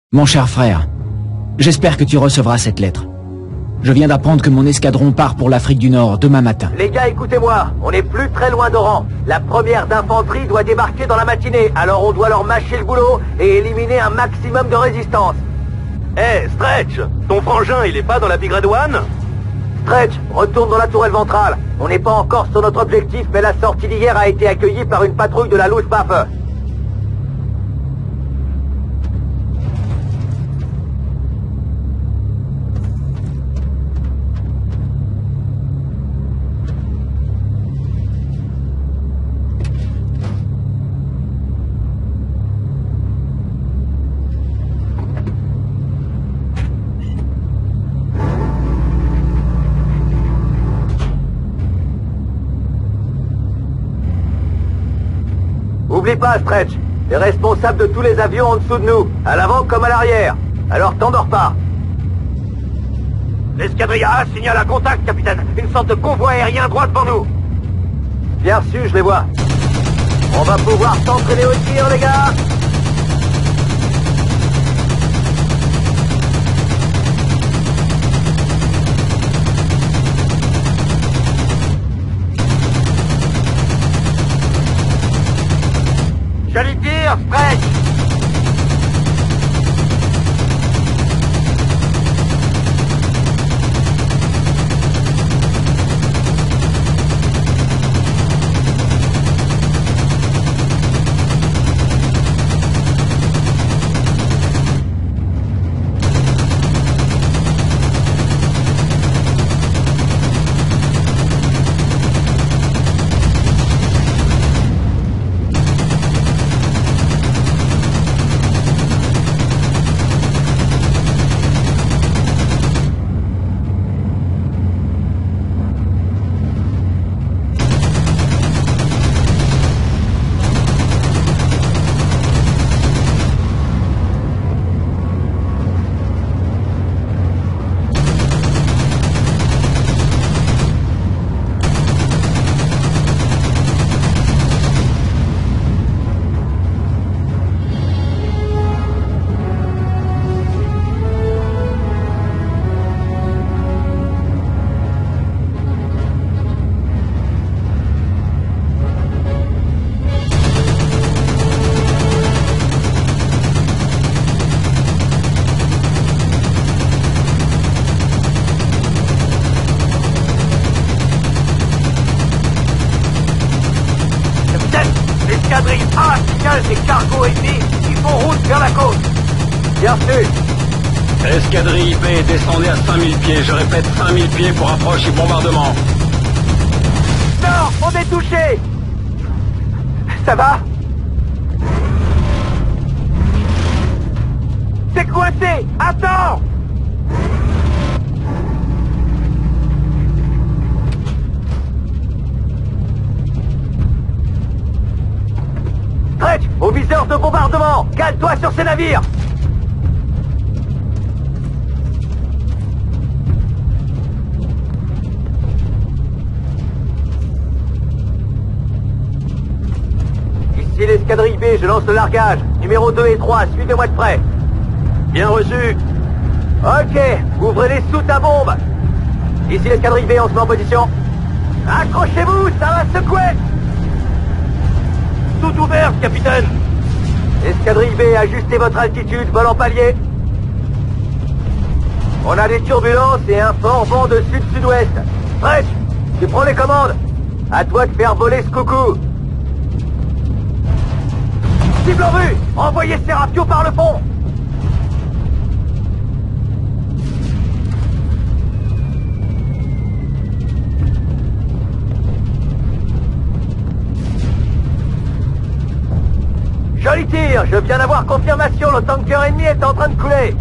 Mon cher frère, j'espère que tu recevras cette lettre. Je viens d'apprendre que mon escadron part pour l'Afrique du Nord demain matin. Les gars, écoutez-moi, on n'est plus très loin d'Oran. La première d'infanterie doit débarquer dans la matinée, alors on doit leur mâcher le boulot et éliminer un maximum de résistance. Stretch, ton frangin, il est pas dans la Big Red One? Stretch, retourne dans la tourelle ventrale. On n'est pas encore sur notre objectif, mais la sortie d'hier a été accueillie par une patrouille de la Luftwaffe. Oublie pas, Stretch, t'es responsable de tous les avions en dessous de nous, à l'avant comme à l'arrière. Alors t'endors pas. L'escadrille A signale un contact, capitaine. Une sorte de convoi aérien droit devant nous. Bien sûr, je les vois. On va pouvoir s'entraîner au tir, les gars. J'allais dire, Stretch. L'escadrille A signale des cargos ennemis qui font route vers la côte. Bien sûr. Escadrille B, descendez à 5000 pieds. Je répète, 5000 pieds pour approche et bombardement. Non, on est touché. Ça va? C'est coincé. Attends. Stretch, au viseur de bombardement. Cale-toi sur ces navires. Ici l'escadrille B, je lance le largage. Numéro 2 et 3, suivez-moi de près. Bien reçu. Ok, ouvrez les soutes à bombe. Ici l'escadrille B, on se met en position. Accrochez-vous, ça va secouer. Tout ouvert, capitaine. Escadrille B, ajustez votre altitude, vol en palier. On a des turbulences et un fort vent de sud-sud-ouest. Stretch, tu prends les commandes. À toi de faire voler ce coucou. Cible en vue, envoyez Serapio par le pont. Joli tir, je viens d'avoir confirmation, le tanker ennemi est en train de couler.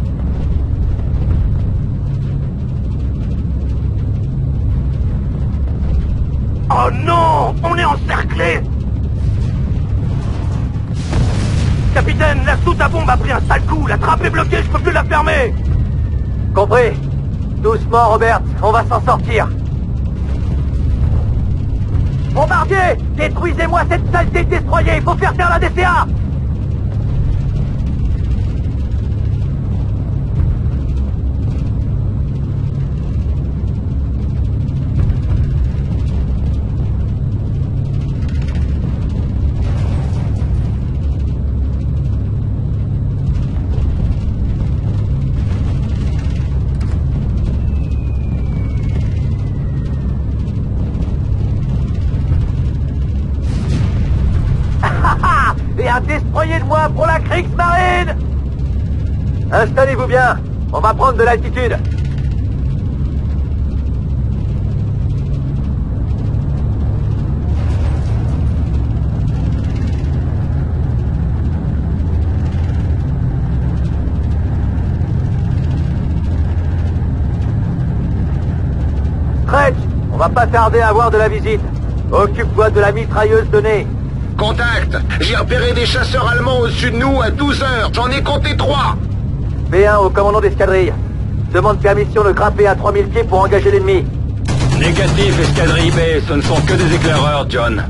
Oh non, on est encerclé. Capitaine, la soute à bombe a pris un sale coup, la trappe est bloquée, je peux plus la fermer. Compris. Doucement, Robert, on va s'en sortir. Bombardier, détruisez-moi cette saleté de destroyer, il faut faire taire la DCA. croyez de moi pour la Kriegsmarine? Installez-vous bien, on va prendre de l'altitude. Stretch, on va pas tarder à avoir de la visite. Occupe-toi de la mitrailleuse de nez. Contact! J'ai repéré des chasseurs allemands au-dessus de nous à 12 heures. J'en ai compté 3. B1 au commandant d'escadrille. Demande permission de grimper à 3000 pieds pour engager l'ennemi. Négatif, escadrille B. Ce ne sont que des éclaireurs, John.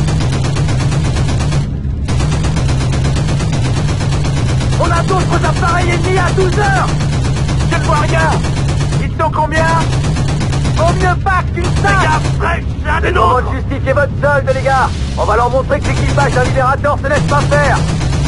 On a d'autres appareils ennemis à 12 heures. Je ne vois rien. Ils sont combien? Vaut mieux pas qu'une salle. C'est un des C'est le moment nôtres. de justifier votre solde, les gars. On va leur montrer que l'équipage d'un libérateur se laisse pas faire.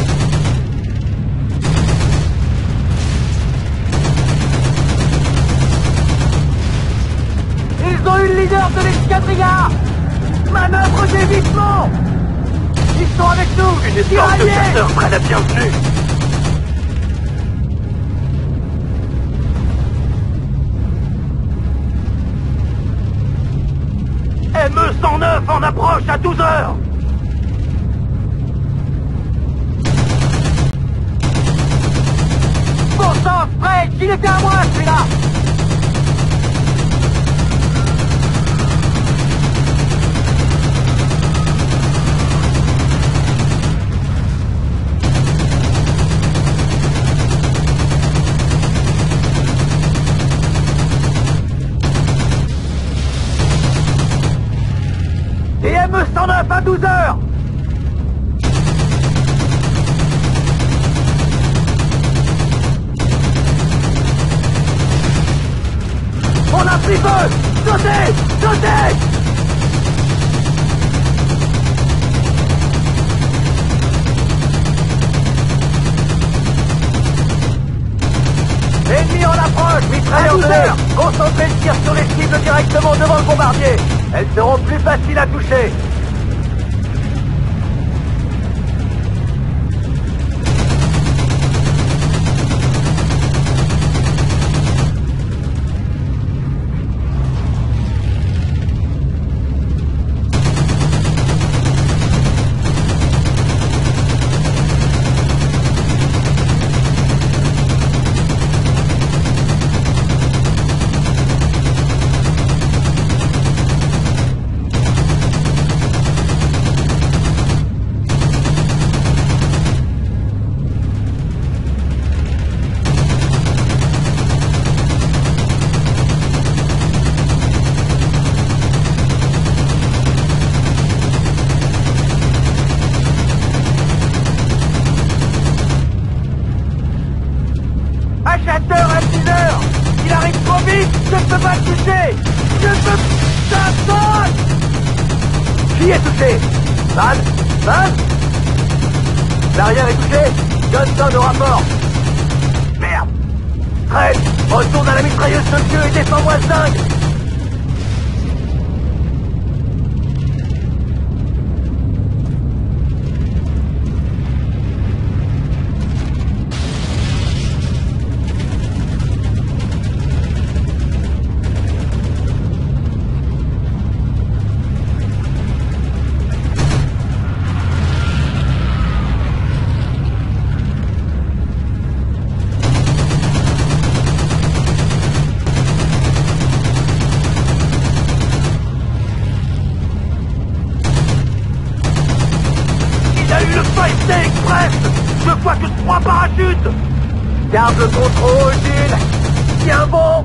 Ils ont eu le leader de l'escadrilla. Manœuvre d'évitement. Ils sont avec nous. Une escorte de Tirailleurs. chasseurs près la bienvenue. ME-109 en approche à 12 heures. Bon sang, Fred, il était à moi, celui-là. Et ME-109 à 12 heures. On a pris feu. Sautez. Sautez. Ennemi en approche, mitrailleur de l'air. Concentrez le tir sur les cibles directement devant le bombardier. Elles seront plus faciles à toucher. Achateur à 6 heures. Il arrive trop vite. Je ne peux pas le toucher. Je peux... Ça saute. Qui est touché? Van? Van? L'arrière est touché. Johnson au rapport. Merde. Fred, retourne à la mitrailleuse de Dieu et défends-moi le dingue. Five-Day Express. Je vois que 3 parachutes. Garde le contrôle, Gilles. Tiens bon.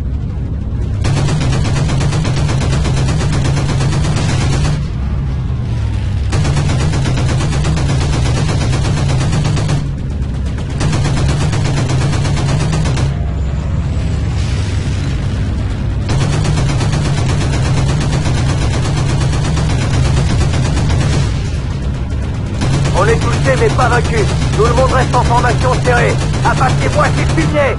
On est touché mais pas vaincu. Tout le monde reste en formation serrée. Apassez-moi ces fumiers.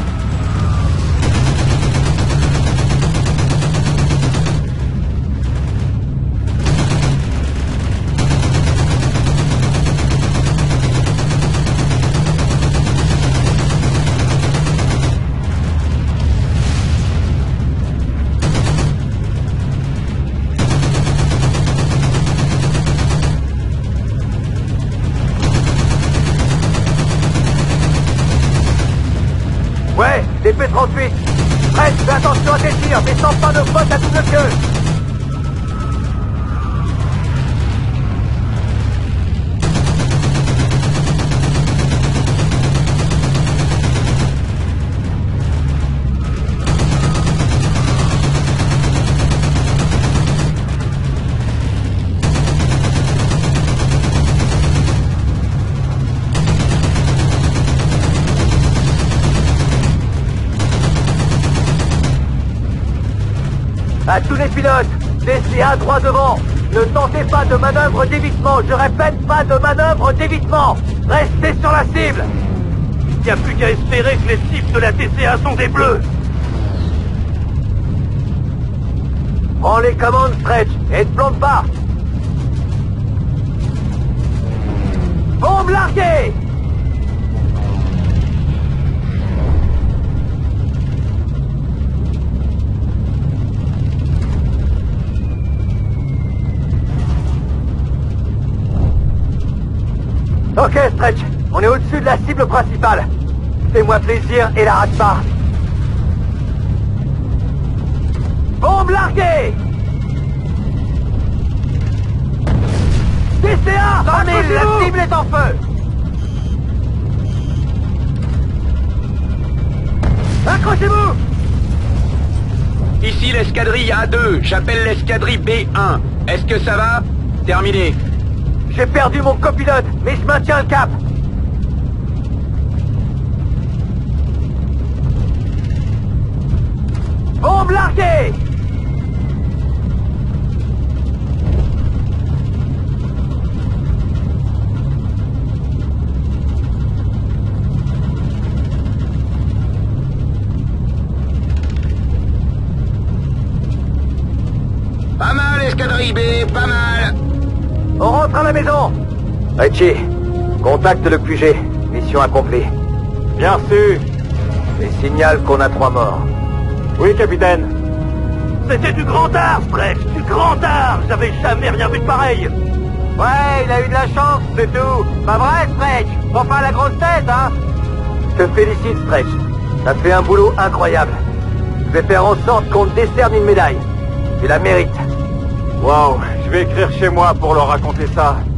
navire, mais sans pas de flotte à double queue. À tous les pilotes, DCA droit devant. Ne tentez pas de manœuvre d'évitement. Je répète, pas de manœuvre d'évitement. Restez sur la cible. Il n'y a plus qu'à espérer que les cibles de la TCA sont des bleus. Prends les commandes, Stretch, et ne plante pas. Bombe larguée. Ok, Stretch, on est au-dessus de la cible principale. Fais-moi plaisir et la rate pas. Bombe larguée. DCA, 100 000, la cible est en feu. Accrochez-vous. Ici l'escadrille A2, j'appelle l'escadrille B1. Est-ce que ça va? Terminé. J'ai perdu mon copilote, mais je maintiens le cap. Bombe larguée. Pas mal escadrille B, pas mal. On rentre à la maison. Richie, contacte le QG. Mission accomplie. Bien sûr. Et signale qu'on a 3 morts. Oui, capitaine. C'était du grand art, Stretch, du grand art. J'avais jamais rien vu de pareil. Ouais, il a eu de la chance, c'est tout. Pas vrai, Stretch? Faut pas la grosse tête, hein? Je te félicite, Stretch. T'as fait un boulot incroyable. Je vais faire en sorte qu'on te décerne une médaille. Tu la mérites. Wow, je vais écrire chez moi pour leur raconter ça.